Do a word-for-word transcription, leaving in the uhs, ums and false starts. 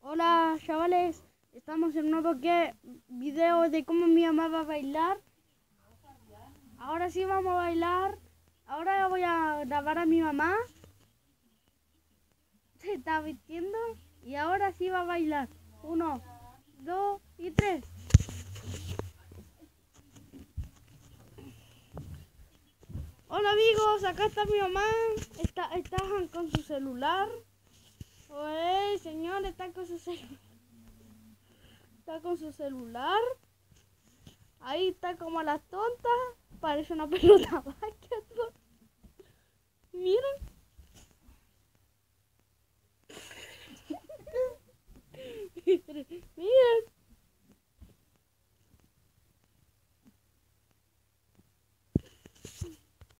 Hola chavales, estamos en un nuevo que video de cómo mi mamá va a bailar. Ahora sí vamos a bailar. Ahora voy a grabar a mi mamá. Se está vistiendo y ahora sí va a bailar. Uno, dos y tres. Hola amigos, acá está mi mamá. Está, está con su celular. Oye, señor, está con su celular. Está con su celular. Ahí está como la tonta. Parece una pelota básquetbol.